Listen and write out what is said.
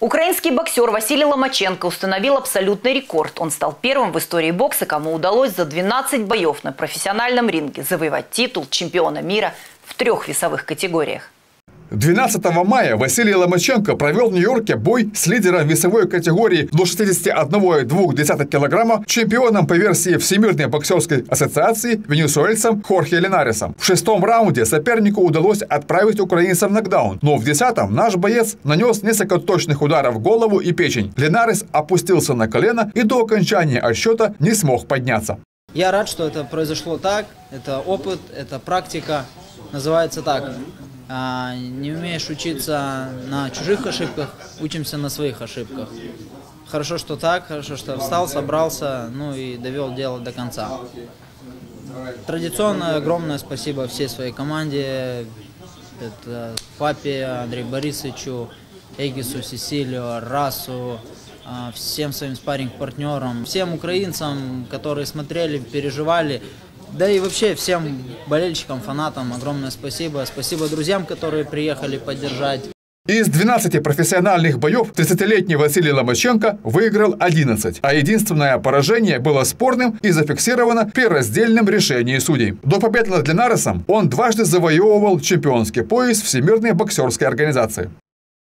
Украинский боксер Василий Ломаченко установил абсолютный рекорд. Он стал первым в истории бокса, кому удалось за 12 боев на профессиональном ринге завоевать титул чемпиона мира в 3 весовых категориях. 12 мая Василий Ломаченко провел в Нью-Йорке бой с лидером весовой категории до 61,2 килограмма, чемпионом по версии Всемирной боксерской ассоциации венесуэльцем Хорхе Линаресом. В 6-м раунде сопернику удалось отправить украинца в нокдаун, но в 10-м наш боец нанес несколько точных ударов в голову и печень. Линарес опустился на колено и до окончания отсчета не смог подняться. Я рад, что это произошло так. Это опыт, это практика. Называется так. Не умеешь учиться на чужих ошибках, учимся на своих ошибках. Хорошо, что так, хорошо, что встал, собрался, ну и довел дело до конца. Традиционно огромное спасибо всей своей команде, это папе Андрею Борисовичу, Эгису, Сесилию, Расу, всем своим спарринг-партнерам, всем украинцам, которые смотрели, переживали. Да и вообще всем болельщикам, фанатам огромное спасибо. Спасибо друзьям, которые приехали поддержать. Из 12 профессиональных боев 30-летний Василий Ломаченко выиграл 11, а единственное поражение было спорным и зафиксировано при раздельном решении судей. До победы над Линаресом он дважды завоевывал чемпионский пояс Всемирной боксерской организации.